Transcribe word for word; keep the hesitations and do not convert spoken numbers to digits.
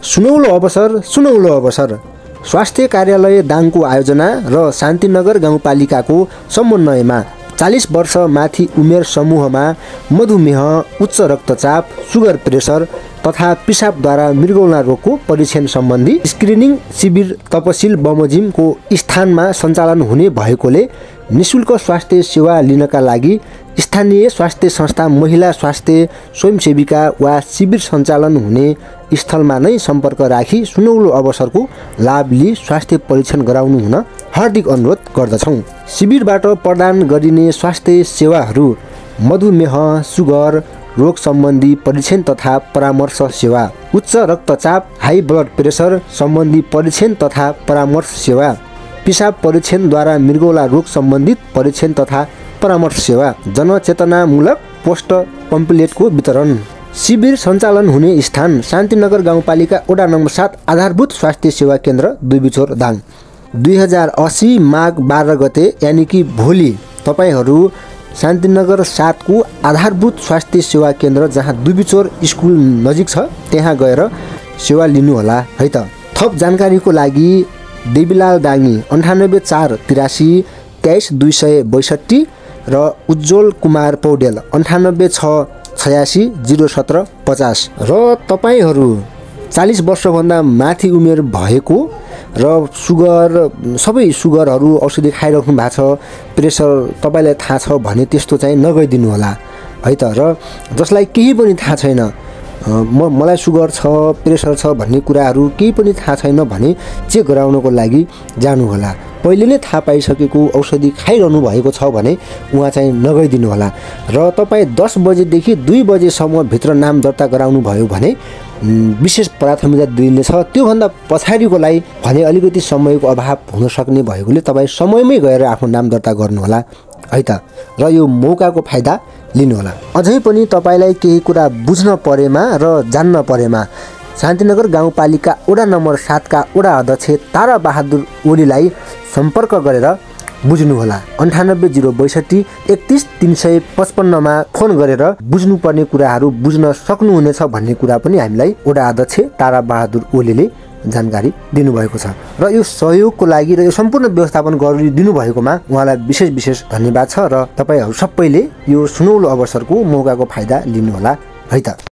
सुनौलो अवसर सुनौलो अवसर स्वास्थ्य कार्यालय दाङको आयोजना र शान्तिनगर गाउँपालिकाको समन्वयमा चालीस वर्ष माथि उमेर समूहमा मधुमेह, उच्च रक्तचाप, सुगर प्रेसर तथा पिसाबद्वारा मृगौला रोगको परीक्षण सम्बन्धी स्क्रिनिङ शिविर तपसिल बमोजिमको स्थानमा सञ्चालन हुने भएकोले निशुल्क स्वास्थ्य सेवा लिनका लागि स्थानीय स्वास्थ्य संस्था, महिला स्वास्थ्य स्वयंसेविका वा शिविर सञ्चालन हुने स्थलमा नै सम्पर्क राखी सुनौलो अवसरको लाभ लिई स्वास्थ्य परीक्षण गराउनु हुन हार्दिक अनुरोध गर्दछौँ। शिविरबाट प्रदान गरिने स्वास्थ्य सेवाहरू मधुमेह, सुगर रोग सम्बन्धी परीक्षण तथा परामर्श सेवा, उच्च रक्तचाप, हाई ब्लड प्रेसर सम्बन्धी परीक्षण तथा परामर्श सेवा, पिसाब परीक्षणद्वारा मृगौला रोग सम्बन्धित परीक्षण तथा परामर्श सेवा, जनचेतनामूलक पोस्ट पम्पलेटको वितरण। शिविर सञ्चालन हुने स्थान शान्तिनगर गाउँपालिका वडा नम्बर सात आधारभूत स्वास्थ्य सेवा केन्द्र दुईबिछोर दाङ। दुई हजार असी माघ बाह्र गते यानि कि भोलि तपाईहरू शान्तिनगर सातको आधारभूत स्वास्थ्य सेवा केन्द्र जहाँ दुईबिछोर स्कुल नजिक छ त्यहाँ गएर सेवा लिनुहोला है त। थप जानकारीको लागि देवीलाल दाङी अन्ठानब्बे चार तिरासी तेइस दुई सय बैसठी र उज्जवल कुमार पौडेल अन्ठानब्बे छ छयासी जिरो सत्र पचास। र तपाईँहरू चालीस वर्षभन्दा माथि उमेर भएको र सुगर सबै सुगरहरू औषधि खाइराख्नु भएको छ, प्रेसर तपाईँलाई थाहा छ भने त्यस्तो चाहिँ नगइदिनु होला है त। र जसलाई केही पनि थाहा छैन, म मलाई सुगर छ, प्रेसर छ भन्ने कुराहरू केही पनि थाहा छैन भने चेक गराउनको लागि जानु होला। पहिले नै थाहा पाइसकेको औषधि खाइरहनु भएको छ भने उहाँ चाहिँ नगइदिनु होला। र तपाईँ दस बजेदेखि दुई बजेसम्म भित्र नाम दर्ता गराउनु भयो भने विशेष प्राथमिकता दिइनेछ। त्योभन्दा पछाडिकोलाई भने अलिकति समयको अभाव हुन सक्ने भएकोले तपाईँ समयमै गएर आफ्नो नाम दर्ता गर्नुहोला है त। र यो मौकाको फाइदा लिनुहोला। अझै पनि तपाईँलाई केही कुरा बुझ्न परेमा र जान्न परेमा शान्तिनगर गाउँपालिका वडा नम्बर सातका वडा अध्यक्ष तारा बहादुर ओलीलाई सम्पर्क गरेर बुझ्नुहोला। अन्ठानब्बे जिरो बैसठी एकतिस तिन सय पचपन्नमा फोन गरेर बुझ्नुपर्ने कुराहरू बुझ्न सक्नुहुनेछ भन्ने कुरा पनि हामीलाई वडा अध्यक्ष तारा बहादुर ओलीले जानकारी दिनुभएको छ। र यो सहयोगको लागि र यो सम्पूर्ण व्यवस्थापन गरिदिनु भएकोमा उहाँलाई विशेष विशेष धन्यवाद छ। र तपाईँहरू सबैले यो सुनौलो अवसरको मौकाको फाइदा लिनुहोला है त।